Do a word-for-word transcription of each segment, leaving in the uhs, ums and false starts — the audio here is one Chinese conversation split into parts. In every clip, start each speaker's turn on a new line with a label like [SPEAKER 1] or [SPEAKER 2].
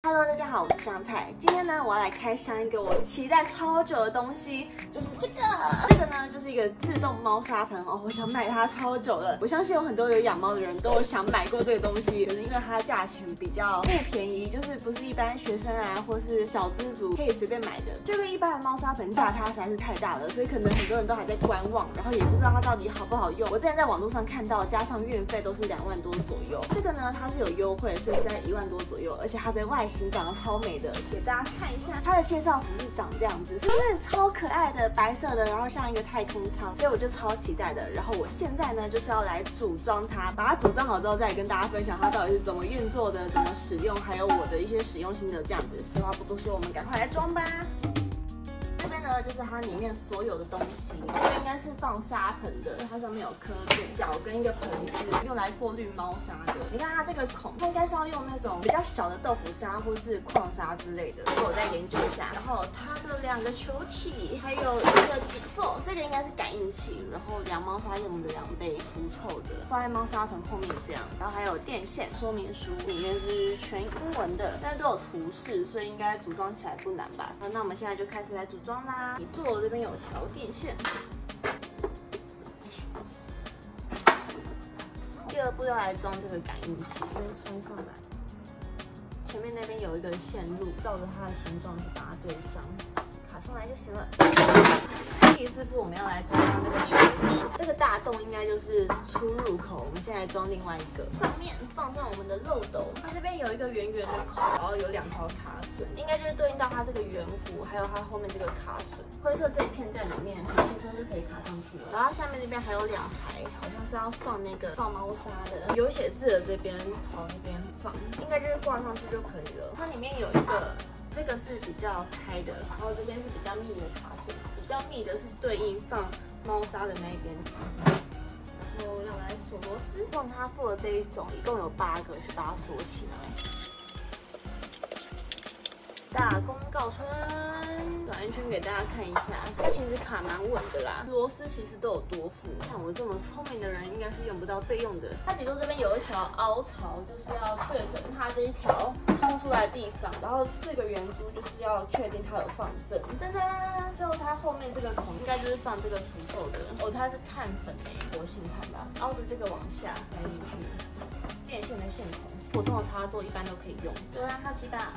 [SPEAKER 1] Hello， 大家好，我是香菜。今天呢，我要来开箱一个我期待超久的东西，就是这个。这个呢，就是一个自动猫砂盆哦，我想买它超久了。我相信有很多有养猫的人都有想买过这个东西，可是因为它价钱比较不便宜，就是不是一般学生啊或是小资族可以随便买的。这个一般的猫砂盆价它实在是太大了，所以可能很多人都还在观望，然后也不知道它到底好不好用。我之前在网络上看到，加上运费都是两万多左右。这个呢，它是有优惠，所以是在一万多左右，而且它的外形长得超美的，给大家看一下。它的介绍图是长这样子，是不是超可爱的，白色的，然后像一个太空舱，所以我就超期待的。然后我现在呢，就是要来组装它，把它组装好之后，再跟大家分享它到底是怎么运作的，怎么使用，还有我的一些使用心得这样子。废话不多说，我们赶快来装吧。这边呢，就是它里面所有的东西，这个应该是放沙盆的，它上面有颗粒角跟一个盆子，用来过滤猫砂的。你看它这个孔，它应该是要用那种比较小的豆腐砂或是矿砂之类的，所以我再研究一下。然后它的两个球体，还有一个底座，这个应该是感应器，然后量猫砂用的量杯，除臭的，放在猫砂盆后面这样。然后还有电线说明书，里面是全英文的，但是都有图示，所以应该组装起来不难吧？好，那我们现在就开始来组装啦。底座这边有条电线。第二步要来装这个感应器，这边穿上来。前面那边有一个线路，照着它的形状去把它对上，卡上来就行了。第四步我们要来装上这个球体，这个大洞应该就是出入口。我们现在装另外一个，上面放上我们的漏斗，它这边有一个圆圆的口，然后有两条卡榫，应该就是对应到它这个圆弧，还有它后面这个卡榫。灰色这一片在里面，很轻松就可以卡上去了。然后下面这边还有两排，好像是要放那个放猫砂的，有写字的这边朝那边放，应该就是挂上去就可以了。它里面有一个。这个是比较开的，然后这边是比较密的卡榫，比较密的是对应放猫砂的那边。然后要来锁螺丝，用它附的这一种，一共有八个，去把它锁起来。大功告成，转一圈给大家看一下，它其实卡蛮稳的啦，螺丝其实都有多副。像我这么聪明的人，应该是用不到备用的。它底座这边有一条凹槽，就是要对准它这一条凸出来的地方，然后四个圆珠就是要确定它有放正。噔噔，最后它后面这个孔应该就是放这个除臭的，哦，它是碳粉诶，活性炭吧，凹着这个往下塞进去。电线的线孔，普通的插座一般都可以用。就让它起吧。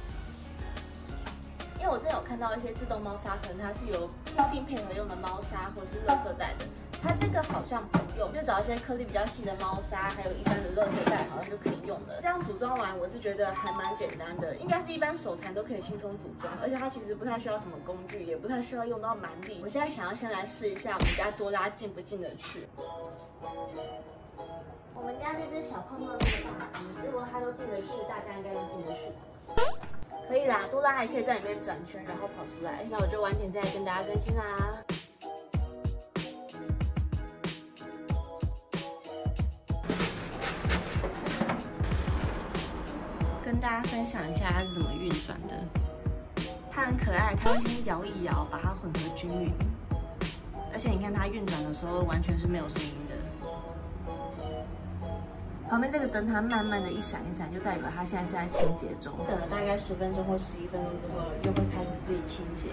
[SPEAKER 1] 因为我之前有看到一些自动猫砂盆，它是有固定配合用的猫砂或是垃圾袋的，它这个好像不用，就找一些颗粒比较细的猫砂，还有一般的垃圾袋，好像就可以用了。这样组装完，我是觉得还蛮简单的，应该是一般手残都可以轻松组装，而且它其实不太需要什么工具，也不太需要用到蛮力。我现在想要先来试一下我们家多拉进不进得去。我们家这只小胖胖这么大只，如果它都进得去，大家应该都进得去。可以啦，多拉还可以在里面转圈，然后跑出来。那我就晚点再跟大家更新啦。跟大家分享一下它是怎么运转的。它很可爱，它会先摇一摇，把它混合均匀。而且你看它运转的时候，完全是没有声音的。旁边这个灯它慢慢的一闪一闪，就代表它现在是在清洁中。等了大概十分钟或十一分钟之后，又会开始自己清洁。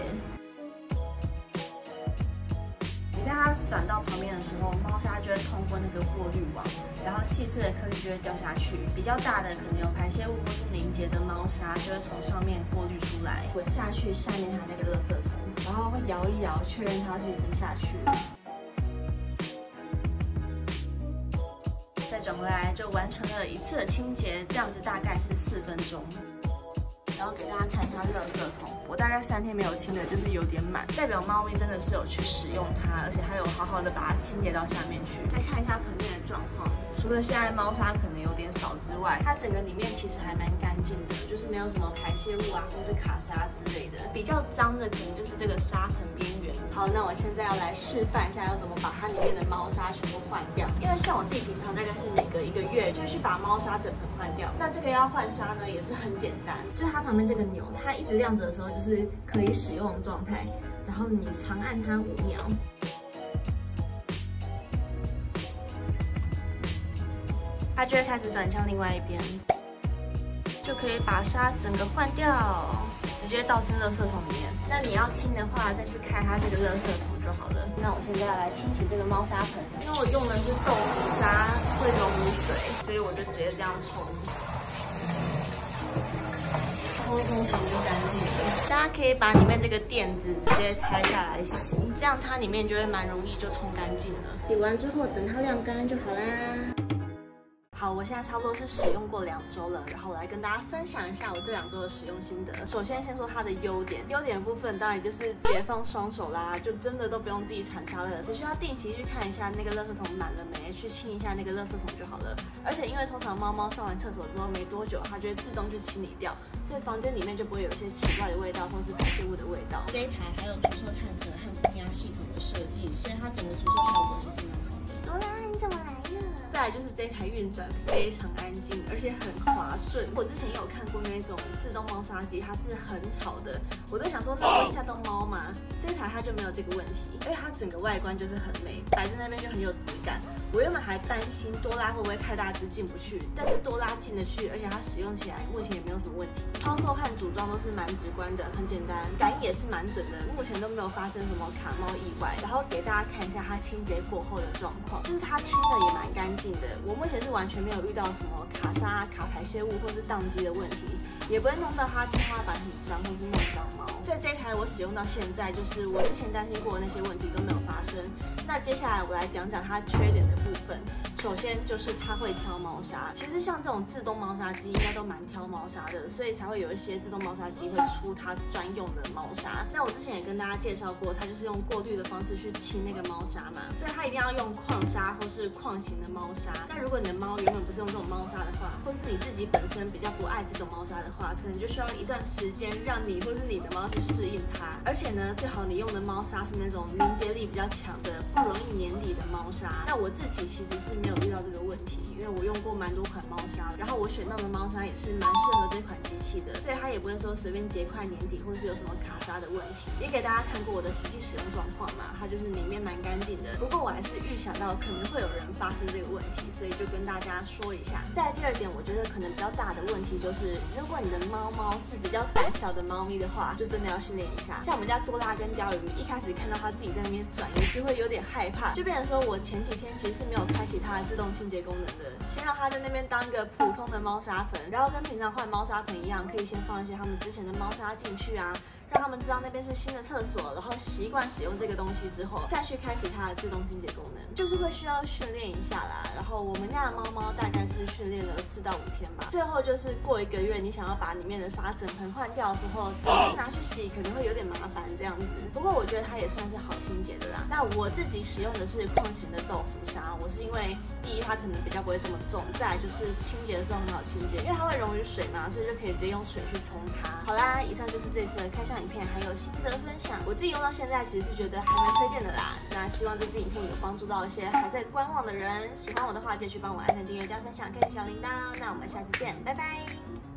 [SPEAKER 1] 你看它转到旁边的时候，猫砂就会通过那个过滤网，然后细碎的颗粒就会掉下去。比较大的可能有排泄物或是凝结的猫砂，就会从上面过滤出来，滚下去下面它那个垃圾桶，然后会摇一摇，确认它是已经下去了。再转回来就完成了一次的清洁，这样子大概是四分钟。然后给大家看一下垃圾桶，我大概三天没有清的，就是有点满，代表猫咪真的是有去使用它，而且还有好好的把它清洁到下面去。再看一下盆面的状况，除了现在猫砂可能有点少之外，它整个里面其实还蛮干净的，就是没有什么排泄物啊或是卡砂之类的。比较脏的可能就是这个砂盆边缘。好，那我现在要来示范一下要怎么把它里面的猫砂全部换掉。因为像我自己平常大概是每隔一个月就去把猫砂整盆换掉，那这个要换砂呢也是很简单，就是它旁边这个钮，它一直亮着的时候就是可以使用的状态，然后你长按它五秒，它就会开始转向另外一边。 就可以把沙整个换掉，直接倒进垃圾桶里面。那你要清的话，再去开它这个垃圾桶就好了。那我现在要来清洗这个猫砂盆，因为我用的是豆腐砂，会溶于水，所以我就直接这样冲。 冲一冲洗就干净了。大家可以把里面这个垫子直接拆下来洗，这样它里面就会蛮容易就冲干净了。洗完之后等它晾干就好啦。好，我现在差不多是使用过两周了，然后我来跟大家分享一下我这两周的使用心得。首先先说它的优点，优点的部分当然就是解放双手啦，就真的都不用自己铲沙了，只需要定期去看一下那个垃圾桶满了没，去清一下那个垃圾桶就好了。而且因为通常猫猫上完厕所之后没多久，它就会自动去清理掉，所以房间里面就不会有一些奇怪的味道或是排泄物的味道。这一台还有除臭碳盒和负压系统的设计，所以它整个除臭效果其实蛮好的。好啦，你怎么来了？再来就是这台运转非常安静，而且很滑顺。我之前也有看过那种自动猫砂机，它是很吵的，我都想说那会吓到猫吗？这台它就没有这个问题，而且它整个外观就是很美，摆在那边就很有质感。我原本还担心多拉会不会太大只进不去，但是多拉进得去，而且它使用起来目前也没有什么问题。操作和组装都是蛮直观的，很简单，感应也是蛮准的，目前都没有发生什么卡猫意外。然后给大家看一下它清洁过后的状况，就是它清的也蛮干净的，我目前是完全没有遇到什么卡沙、卡排泄物或是宕机的问题，也不会弄到它天花板很脏或是弄脏猫。所以这一台我使用到现在，就是我之前担心过的那些问题都没有发生。那接下来我来讲讲它缺点的部分。首先就是它会挑猫砂，其实像这种自动猫砂机应该都蛮挑猫砂的，所以才会有一些自动猫砂机会出它专用的猫砂。那我之前也跟大家介绍过，它就是用过滤的方式去清那个猫砂嘛，所以它一定要用矿砂或是矿型的猫砂。那如果你的猫原本不是用这种猫砂的话，或是你自己本身比较不爱这种猫砂的话，可能就需要一段时间让你或是你的猫去适应它。而且呢，最好你用的猫砂是那种凝结力比较强的，不容易黏底的猫砂。那我自己其实是没有遇到这个问题，因为我用过蛮多款猫砂，然后我选到的猫砂也是蛮适合这款机器的，所以它也不会说随便结块黏底或是有什么卡砂的问题。也给大家看过我的实际使用状况嘛，它就是里面蛮干净的。不过我还是预想到可能会有人发生这个问题，所以就跟大家说一下。再来第二点，我觉得可能比较大的问题就是，如果你的猫猫是比较胆小的猫咪的话，就真的要训练一下。像我们家多拉跟鲷鱼，一开始看到它自己在那边转，也是会有点害怕，就变成说我前几天其实是没有开启它的自动清洁功能的，先让它在那边当一个普通的猫砂盆，然后跟平常换猫砂盆一样，可以先放一些他们之前的猫砂进去啊，让他们知道那边是新的厕所，然后习惯使用这个东西之后，再去开启它的自动清洁功能，就是会需要训练一下啦。然后我们家的猫猫大概是训练了四到五天吧，最后就是过一个月，你想要把里面的沙整盆换掉之后，整个拿去洗可能会有点麻烦这样子。不过我觉得它也算是好清洁的啦。那我自己使用的是矿型的豆腐砂，我是因为第一它可能比较不会这么重，再来就是清洁的时候很好清洁，因为它会溶于水嘛，所以就可以直接用水去冲它。好啦，以上就是这次的开箱影片还有心得分享，我自己用到现在其实是觉得还蛮推荐的啦。那希望这支影片有帮助到一些还在观望的人，喜欢我的话记得去帮我按赞、订阅、加分享、开启小铃铛。那我们下次见，拜拜。